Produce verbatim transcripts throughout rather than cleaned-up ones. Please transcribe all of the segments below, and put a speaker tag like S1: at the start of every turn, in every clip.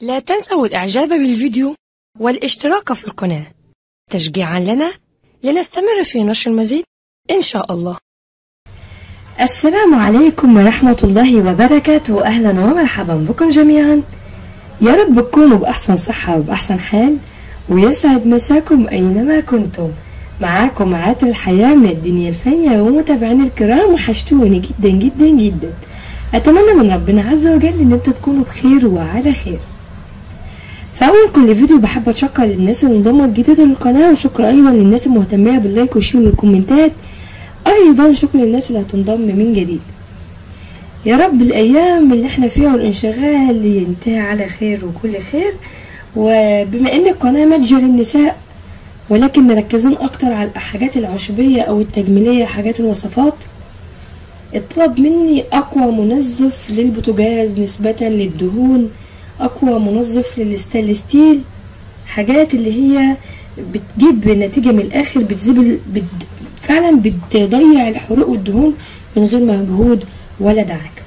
S1: لا تنسوا الإعجاب بالفيديو والاشتراك في القناة تشجيعا لنا لنستمر في نشر المزيد إن شاء الله. السلام عليكم ورحمة الله وبركاته، أهلا ومرحبا بكم جميعا. يا رب تكونوا بأحسن صحة وبأحسن حال، ويسعد مساكم أينما كنتم. معاكم عاطر الحياة من الدنيا الفانية، ومتابعين الكرام وحشتوني جدا جدا جدا. أتمنى من ربنا عز وجل إن انتوا تكونوا بخير وعلى خير. في أول كل فيديو بحب أشكر للناس اللي انضمت جديد للقناة، وشكر أيضا للناس المهتمية باللايك والشير والكومنتات، أيضا شكر للناس اللي هتنضم من جديد. يا رب الأيام اللي احنا فيها والانشغال ينتهي على خير وكل خير. وبما إن القناة متجر للنساء، ولكن مركزين أكتر على الحاجات العشبية أو التجميلية، حاجات الوصفات، اطلب مني أقوى منظف للبوتاجاز نسبة للدهون، أقوى منظف للستانلس ستيل، حاجات اللي هي بتجيب نتيجة من الآخر، بتزيب بت... فعلا بتضيع الحروق والدهون من غير مجهود ولا دعك.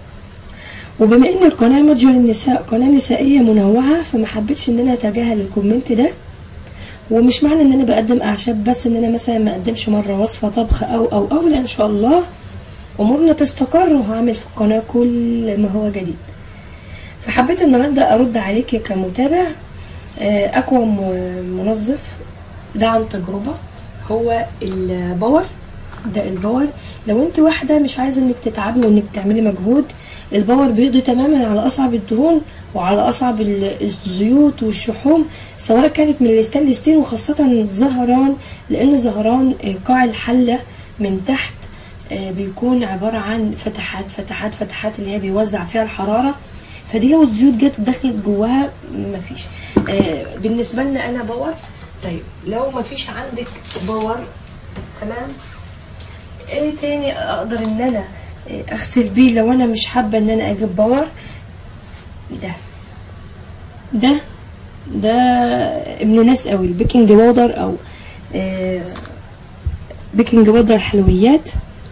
S1: وبما ان القناة متجر النساء قناة نسائية منوعة، فما حبيتش ان انا اتجاهل الكومنت ده. ومش معنى ان انا بقدم اعشاب بس ان انا مثلا ما اقدمش مرة وصفة طبخ او او او لا، ان شاء الله امورنا تستقر وهعمل في القناة كل ما هو جديد. فحبيت النهاردة ارد عليك كمتابع. اقوى منظف ده عن تجربة هو الباور. ده الباور لو انت واحدة مش عايزة انك تتعبي وانك تعملي مجهود، الباور بيقضي تماما على اصعب الدهون وعلى اصعب الزيوت والشحوم، سواء كانت من الستانلس ستيل، وخاصة زهران، لان زهران قاع الحلة من تحت بيكون عبارة عن فتحات فتحات فتحات اللي هي بيوزع فيها الحرارة، فدي لو الزيوت جت دخلت جواها مفيش. بالنسبة لنا انا باور. طيب لو مفيش عندك باور، تمام، ايه تاني اقدر ان انا اغسل بيه لو انا مش حابه ان انا اجيب باور؟ ده ده ده ابن ناس قوي، البيكنج باودر او آه بيكنج باودر حلويات.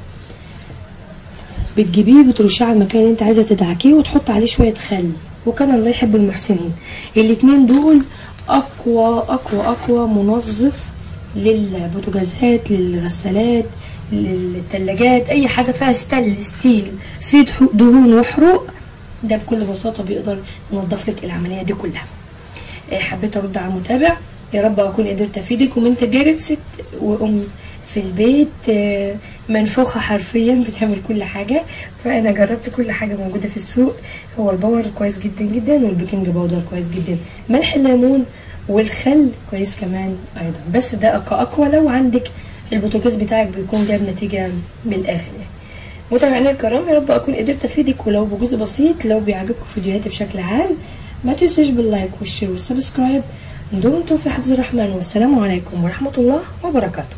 S1: بتجيبيه بترشيه على المكان اللي انت عايزه تدعكيه، وتحط عليه شويه خل، وكان الله يحب المحسنين. الاتنين دول اقوى اقوى اقوى منظف للبوتاجازات، للغسالات، للثلاجات، اي حاجه فيها ستانلس ستيل فيه دهون وحروق، ده بكل بساطه بيقدر ينظف لك العمليه دي كلها. حبيت ارد على المتابع، يا رب اكون قدرت افيدك. ومن تجارب ست وام في البيت منفوخه حرفيا، بتعمل كل حاجه، فانا جربت كل حاجه موجوده في السوق. هو الباور كويس جدا جدا، والبيكنج باودر كويس جدا، ملح الليمون والخل كويس كمان ايضا، بس ده اقوى لو عندك البوتاجاز بتاعك بيكون جاب نتيجه من الاخر. متابعينا الكرام، يا رب اكون قدرت افيدك ولو بجزء بسيط. لو بيعجبكم فيديوهاتي بشكل عام، ما تنسوش باللايك والشير والسبسكرايب. دمتم في حفظ الرحمن، والسلام عليكم ورحمه الله وبركاته.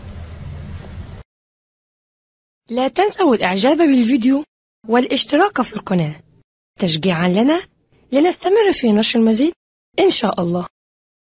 S1: لا تنسوا الاعجاب بالفيديو والاشتراك في القناه تشجيعا لنا لنستمر في نشر المزيد ان شاء الله.